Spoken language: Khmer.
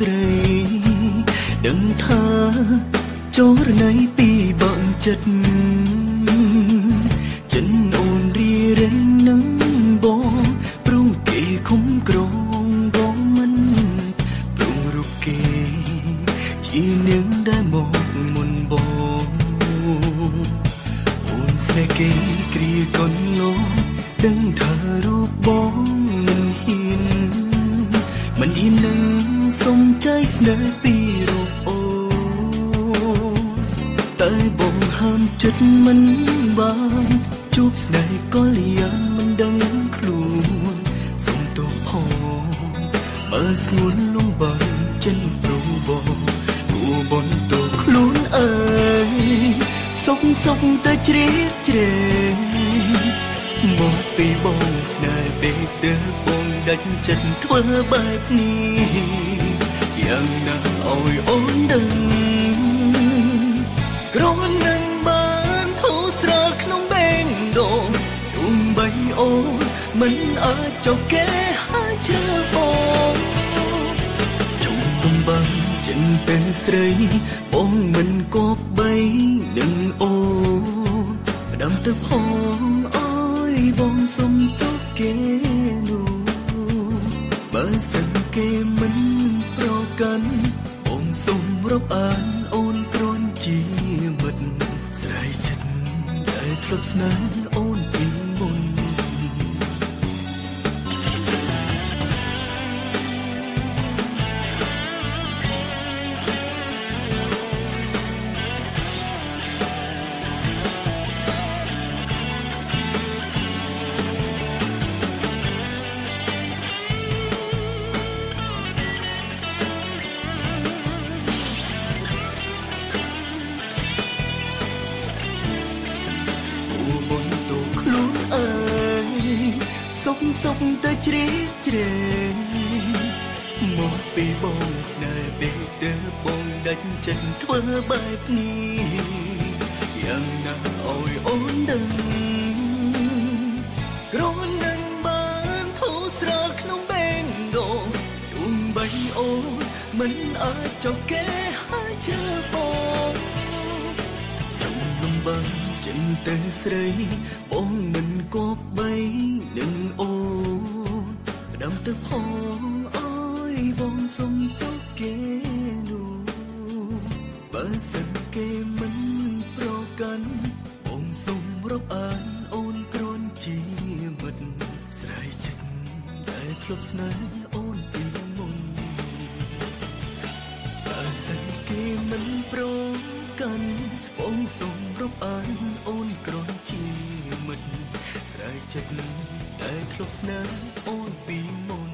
ស្រីដឹងថាចូលរណៃពីបងចិត្តចិនអូនរីរែងនឹងបងព្រមគេខំក្រងបងមិនព្រមរូបគេជានាងដែលមកមុនបងអូនស្នេហ៍គេគ្រាកូនលោដឹងថារូបបងមិនហ៊ាននឹងសុំใจស្នេហ៍ពីរូបអូតែបងហាមចិត្តមិនបានជួបស្នេហ៍កលយានមិនដឹងខ្លួនសុំទោសផងបើស្ងួនលំបានចិនប្របងគួរបនទោសខ្លួនអើយសុំតែជ្រាបជ្រែងមកពីបងស្នេហ៍ពេលទៅបងដាច់ចិត្តធ្វើបែបនេះយ៉ាងណាឲ្យអូនដឹងគ្រាន់នឹងបានធូរស្រាលក្នុងបេងដូងទុំបីអូនមិនអាចចុះគេហើយជឿបងជុំទំបានចិនទៅស្រីបងមិនគប់បីនឹងអូនផ្ដាំទៅផងបងសុំទោសគេនោះបើសិនគេមិនប្រកាន់បងសុំរាប់អានអូនគ្រាន់ជាមិត្តស្រ័យចិត្តដែលធ្លាប់ស្នេហ៍អូនពីមុនសុំតែជ្រាបជ្រែងមកពីបងស្នេហ៍ពេលទៅបងដាច់ចិត្តធ្វើបែបនេះយ៉ាងណាឲ្យអូនដឹងគ្រាន់នឹងបានធូរស្រាលក្នុងបេងដូងទុំបីអូនមិនអាចចុះគេហើយជឿបងចង់លំបាកចិនទៅស្រីបងមិនគប់បីនឹងអូនផ្ដាំទៅផងអើយបងសុំទោសគេនោះបើសិនគេមិនប្រកាន់បងសុំរាប់អានអូនគ្រាន់ជាមិត្តស្រ័យចិត្តដែលធ្លាប់ស្នេហ៍អូនពីមុនបើសិនគេមិនប្រកាន់បងសុំរាប់អានអូនគ្រាន់ជាមិត្តស្រ័យចិត្តដែលធ្លាប់ស្នេហ៍អូនពីមុន